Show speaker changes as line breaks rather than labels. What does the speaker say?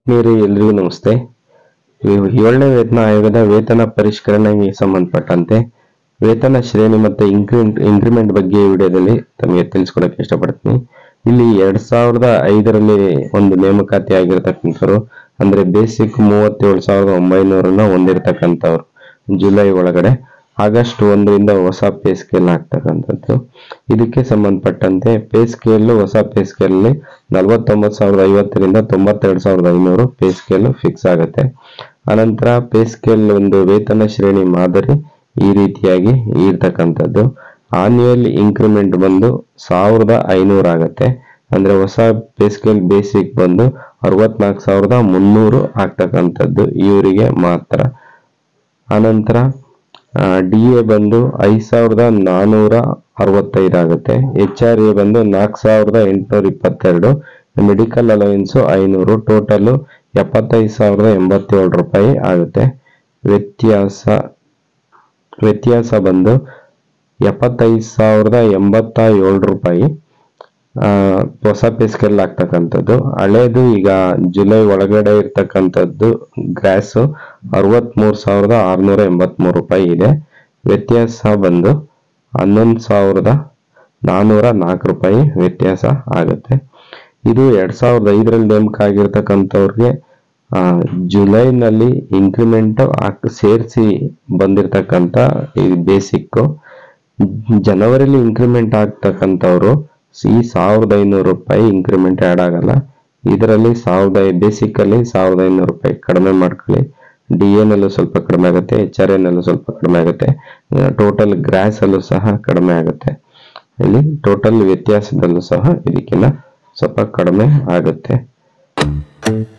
ಆತ್ಮೀಯರೇ, ಎಲ್ರಿಗೂ ನಮಸ್ತೆ. 7ನೇ ವೇತನ ಆಯೋಗದ ವೇತನ ಪರಿಷ್ಕರಣೆಗೆ ಸಂಬಂಧಪಟ್ಟಂತೆ ವೇತನ ಶ್ರೇಣಿ ಮತ್ತು ಇಂಕ್ರಿಮೆಂಟ್ ಬಗ್ಗೆ ಈ ವಿಡಿಯೋದಲ್ಲಿ ತಮಗೆ ತಿಳಿಸ್ಕೊಡಕ್ಕೆ ಇಷ್ಟಪಡ್ತೀನಿ. ಇಲ್ಲಿ 2005ರಲ್ಲಿ ಒಂದು ನೇಮಕಾತಿ ಆಗಿರತಕ್ಕಂಥವ್ರು, ಅಂದ್ರೆ ಬೇಸಿಕ್ 37,900 ಹೊಂದಿರತಕ್ಕಂಥವ್ರು ಜುಲೈ ಒಳಗಡೆ ಆಗಸ್ಟ್ 1ರಿಂದ ಹೊಸ ಪೇ ಸ್ಕೇಲ್ ಆಗ್ತಕ್ಕಂಥದ್ದು. ಇದಕ್ಕೆ ಸಂಬಂಧಪಟ್ಟಂತೆ ಪೇ ಸ್ಕೇಲ್, ಹೊಸ ಪೇ ಸ್ಕೇಲ್ 49,050ರಿಂದ 92,500 ಪೇ ಸ್ಕೇಲ್ ಫಿಕ್ಸ್ ಆಗುತ್ತೆ. ಅನಂತರ ಪೇ ಸ್ಕೇಲ್ ಒಂದು ವೇತನ ಶ್ರೇಣಿ ಮಾದರಿ ಈ ರೀತಿಯಾಗಿ ಇರ್ತಕ್ಕಂಥದ್ದು. ಆನ್ಯುವಲ್ ಇಂಕ್ರಿಮೆಂಟ್ ಬಂದು 1,500 ಆಗುತ್ತೆ. ಅಂದ್ರೆ ಹೊಸ ಪೇ ಸ್ಕೇಲ್ ಬೇಸಿಕ್ ಬಂದು 64,300 ಆಗ್ತಕ್ಕಂಥದ್ದು ಇವರಿಗೆ ಮಾತ್ರ. ಅನಂತರ DA ಬಂದು 5,465 ಆಗುತ್ತೆ. HRA ಬಂದು 4,822, ಮೆಡಿಕಲ್ ಅಲವೆನ್ಸ್ 500, ಟೋಟಲ್ 75,087 ರೂಪಾಯಿ ಆಗುತ್ತೆ. ವ್ಯತ್ಯಾಸ ಬಂದು 75,087 ರೂಪಾಯಿ ಹೊಸ ಪೇ ಸ್ಕೇಲ್ ಆಗ್ತಕ್ಕಂಥದ್ದು. ಹಳೇದು ಈಗ ಜುಲೈ ಒಳಗಡೆ ಇರ್ತಕ್ಕಂಥದ್ದು ಗ್ರಾಸ್ 63,683 ರೂಪಾಯಿ ಇದೆ. ವ್ಯತ್ಯಾಸ ಬಂದು 11,404 ರೂಪಾಯಿ ವ್ಯತ್ಯಾಸ ಆಗುತ್ತೆ. ಇದು 2005ರಲ್ಲಿ ನೇಮಕ ಆಗಿರ್ತಕ್ಕಂಥವ್ರಿಗೆ ಜುಲೈನಲ್ಲಿ ಇಂಕ್ರಿಮೆಂಟ್ ಸೇರಿಸಿ ಬಂದಿರತಕ್ಕಂಥ ಈ ಬೇಸಿಕ್. ಜನವರಿಲಿ ಇಂಕ್ರಿಮೆಂಟ್ ಆಗ್ತಕ್ಕಂಥವ್ರು ಈ 1,500 ರೂಪಾಯಿ ಇಂಕ್ರಿಮೆಂಟ್ ಆ್ಯಡ್ ಆಗಲ್ಲ. ಇದರಲ್ಲಿ ಬೇಸಿಕ್ ಅಲ್ಲಿ 1,500 ರೂಪಾಯಿ ಕಡಿಮೆ ಮಾಡ್ಕೊಳ್ಳಿ. DA ನಲ್ಲೂ ಸ್ವಲ್ಪ ಕಡಿಮೆ ಆಗುತ್ತೆ, HRA ನಲ್ಲೂ ಸ್ವಲ್ಪ ಕಡಿಮೆ ಆಗುತ್ತೆ, ಟೋಟಲ್ ಗ್ರಾಸ್ ಅಲ್ಲೂ ಸಹ ಕಡಿಮೆ ಆಗುತ್ತೆ. ಇಲ್ಲಿ ಟೋಟಲ್ ವ್ಯತ್ಯಾಸದಲ್ಲೂ ಸಹ ಇದಕ್ಕಿಂತ ಸ್ವಲ್ಪ ಕಡಿಮೆ ಆಗುತ್ತೆ.